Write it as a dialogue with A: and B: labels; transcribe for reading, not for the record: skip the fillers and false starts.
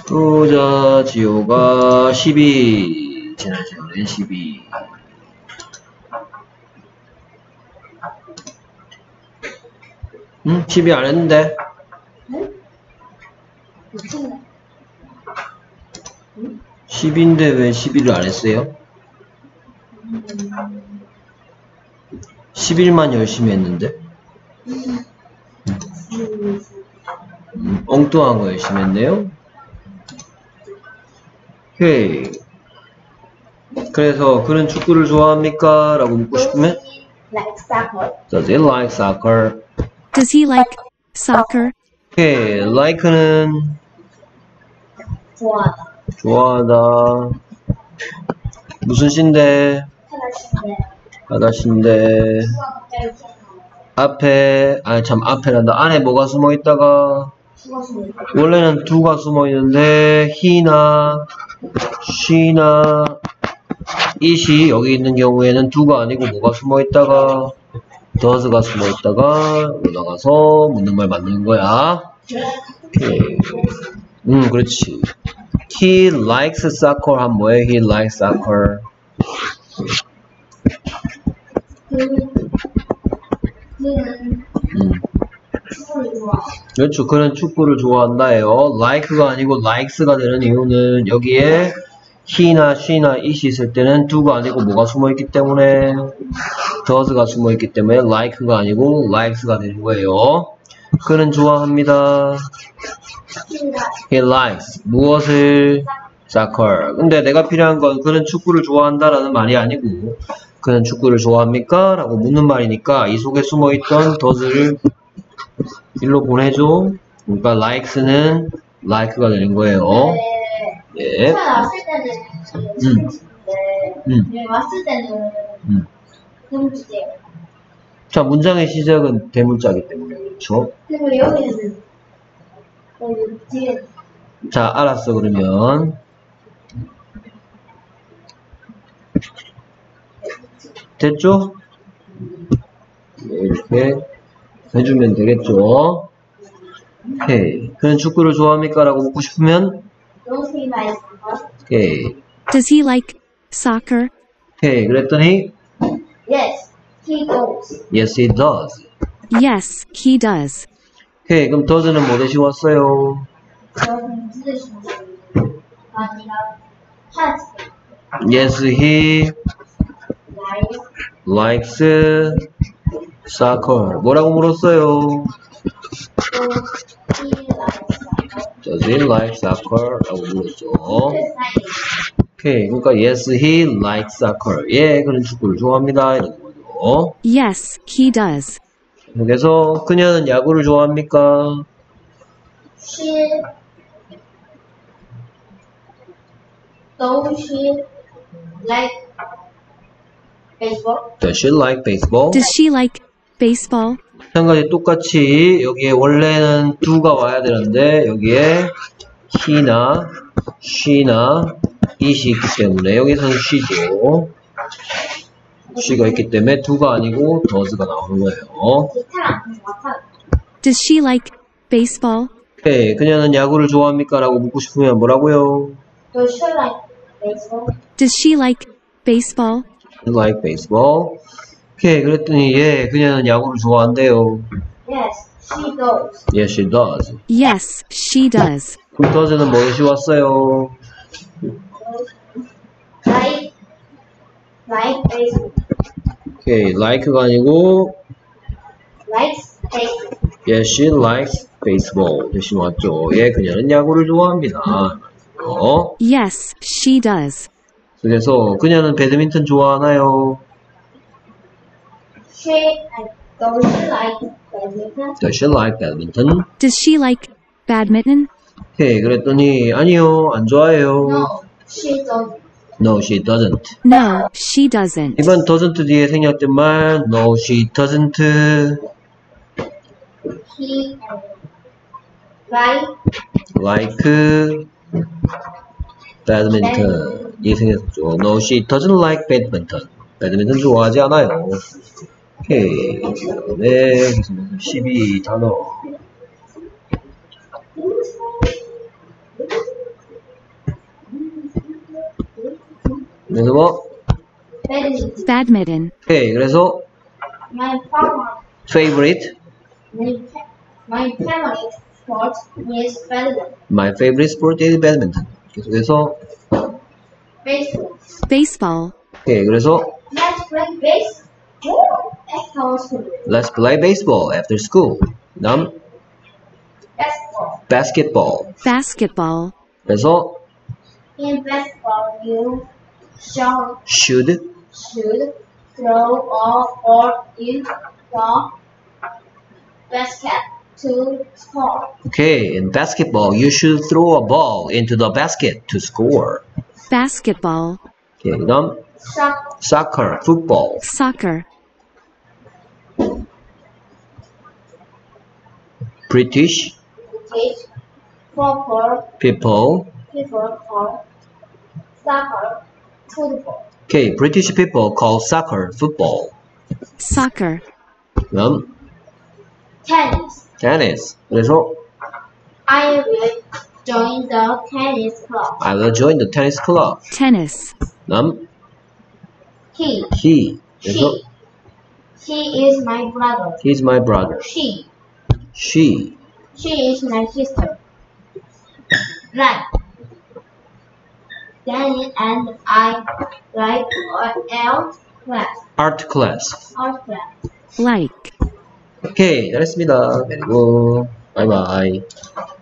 A: 보자, 지호가 12. 지난 시간에 12. 응? 12 안 했는데?
B: 응? 미쳤네.
A: 10인데 왜 12를 안 했어요? 11만 열심히 했는데? 엉뚱한 거 열심히 했네요? 오케이. 그래서 그는 축구를 좋아합니까? 라고 묻고 싶으면
B: Like soccer.
A: Does he like soccer?
C: Does he like soccer?
A: 오케이. like는
B: 좋아하다.
A: 좋아하다. 무슨 시인데?
B: 하나씩인데.
A: 하다시인데
B: 수가 갑자기 튀어나와.
A: 앞에 아니 참 앞에란다. 안에 뭐가 숨어 있다가
B: 수가 숨어 있다.
A: 원래는 do가 숨어 있는데 he나 she나 it이 여기 있는 경우에는 do가 아니고 뭐가 숨어 있다가 does가 숨어 있다가 올라가서 묻는 말 맞는 거야. 오케이. 그렇지. He likes soccer 하면 뭐해? He likes soccer.
B: 그는 축구를 좋아.
A: 그렇죠. 그는 축구를 좋아한다예요. like가 아니고 likes가 되는 이유는 여기에 he나 she나 it이 있을 때는 do가 아니고 뭐가 숨어있기 때문에 does가 숨어있기 때문에 like가 아니고 likes가 되는 거예요. 그는 좋아합니다. He likes 무엇을? soccer. 근데 내가 필요한 건 그는 축구를 좋아한다라는 말이 아니고 그는 축구를 좋아합니까? 라고 묻는 말이니까 이 속에 숨어있던 does를 일로 보내줘. 그러니까 likes는 like가 되는 거예요. 예.
B: 처음 왔을 때는 재밌는데 왔을 때는 대문자예요.
A: 자, 문장의 시작은 대문자이기 때문에 그렇죠.
B: 그리고 여기는 여기 뒤에
A: 자, 알았어. 그러면 됐죠? 네, 이렇게 해주면 되겠죠. 오케이. 그는 축구를 좋아합니까? 라고 묻고 싶으면
B: 너무 많이 있어.
A: 오케이.
C: Does he like soccer?
A: 오케이. 그랬더니
B: Yes, he goes.
A: Yes, he does.
C: Yes, he does.
A: 오케이. 그럼 does는 뭐 대신 왔어요?
B: 저는 무슨 아니라 has
A: Yes, he
B: likes
A: likes soccer. 뭐라고 물었어요?
B: he likes soccer.
A: Does he like soccer? 라고 물었죠.
B: Yes,
A: 오케이. 그러니까 yes, he likes soccer. 예, 그는 축구를 좋아합니다. 이런 거죠.
C: Yes, he does.
A: 그래서 그녀는 야구를 좋아합니까?
B: she like baseball.
A: Does she like baseball?
C: Does she like baseball?
A: 마찬가지 똑같이 여기에 원래는 do가 와야 되는데 여기에 he나 she나 it이 있기 때문에 여기서는 she죠. she가 있기 때문에 do가 아니고 does가 나오는 거예요.
C: Does she like baseball?
A: 오케이. 그녀는 야구를 좋아합니까? 라고 묻고 싶으면 뭐라고요?
B: Does she like baseball?
C: Does she like baseball?
A: like baseball. 오케이. 그랬더니 예, 그녀는 야구를 좋아한대요.
B: Yes, she does.
A: Yes, she does.
C: Yes, she does.
A: 그럼 does는 뭐시 왔어요?
B: Like baseball.
A: 오케이. like가 아니고
B: Likes baseball.
A: Yes, she likes baseball. 대신 왔죠. 예, 그녀는 야구를 좋아합니다. 어?
C: Yes, she does.
A: 그래서 그녀는 배드민턴 좋아하나요?
B: Does she like badminton?
A: Does she like badminton?
C: Does she like badminton?
A: 오케이. 그랬더니 아니요, 안 좋아해요.
B: No, she doesn't.
A: No, she doesn't.
C: No, she doesn't.
A: 이번 doesn't 뒤에 생략된 말 No, she doesn't
B: He
A: like badminton 이 생겼죠. No, she doesn't like badminton. 배드민턴 좋아하지 않아요. 오케이. 네, 12 단어 그래서 뭐?
B: badminton.
C: badminton,
A: 오케이. 그래서
B: My family,
A: favorite.
B: my family sport is badminton.
A: My favorite sport is badminton. 계속해서
B: Baseball.
C: baseball,
A: 오케이. 그래서
B: Let's play baseball at our school.
A: let's play baseball after school. 다음
B: Basketball.
A: basketball.
C: basketball,
A: 그래서
B: In basketball, you should
A: should
B: throw a ball in the basket to score.
A: 오케이. In basketball, you should throw a ball into the basket to score.
C: basketball,
A: 오케이. 그다음
B: Soccer.
A: soccer, football.
C: soccer,
A: British
B: British football
A: people.
B: call soccer football.
A: Okay, British people call soccer football.
C: soccer,
A: 그다음
B: Tennis.
A: tennis. 그래서
B: I will join the tennis club.
A: I will join the tennis club.
C: tennis,
A: 그다음
B: He.
A: he. 그래서
B: He is my brother.
A: he's my brother.
B: She.
A: She.
B: She is my sister. Right. Danny and I like
A: art class.
B: art class.
C: like.
A: 오케이, 잘했습니다. 그리고 바이바이.